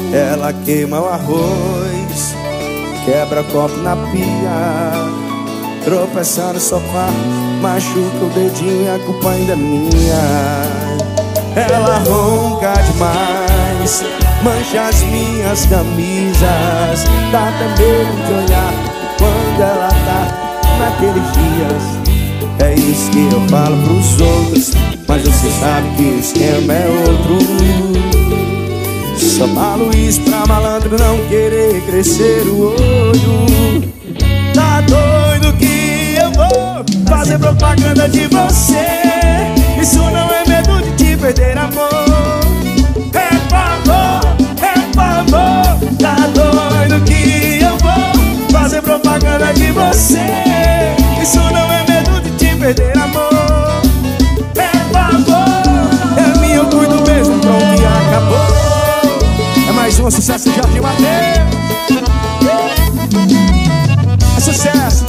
Ela queima o arroz, quebra copo na pia, tropeça no sofá, machuca o dedinho e a culpa ainda é minha. Ela ronca demais, mancha as minhas camisas, dá até medo de olhar quando ela tá naqueles dias. É isso que eu falo pros outros, mas você sabe que o esquema é outro. Só falo isso pra malandro não querer crescer o olho. Tá doido que eu vou fazer propaganda de você? Isso não é medo de te perder, amor. É favor, é favor. Tá doido que eu vou fazer propaganda de você? Isso não é medo de te perder, amor. É favor, é minha, eu cuido mesmo, pronto e acabou. É mais um sucesso de Jorge Mateus. É sucesso.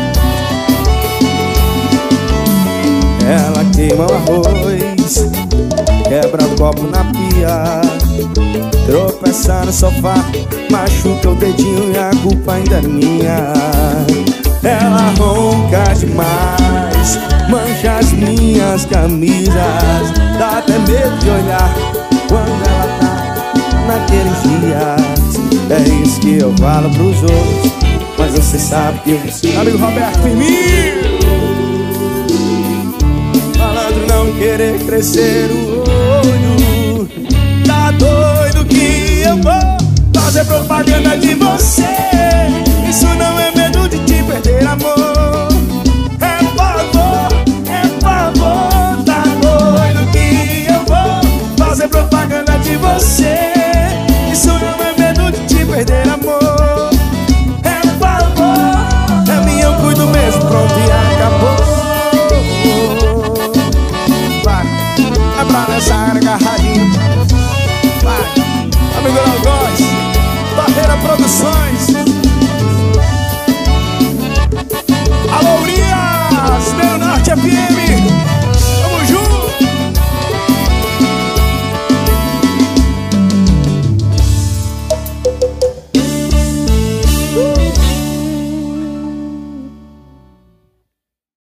Ela queima o arroz, quebra o copo na pia, tropeça no sofá, machuca o dedinho e a culpa ainda é minha. Ela ronca demais, mancha as minhas camisas, dá até medo de olhar quando ela tá naqueles dias. É isso que eu falo pros outros, mas você sabe que eu... Amigo Roberto Firmino, malandro não querer crescer o olho. Tá doido que eu vou fazer propaganda de você? Isso não é medo de te perder, amor. É favor, é favor. Tá doido que eu vou fazer propaganda de você? Isso não é medo de te perder, amor. É favor, é minha, eu cuido mesmo, pronto e acabou. Vai, é pra nessa agarradinha. Vai, amigo Algoz, Barreira Produções.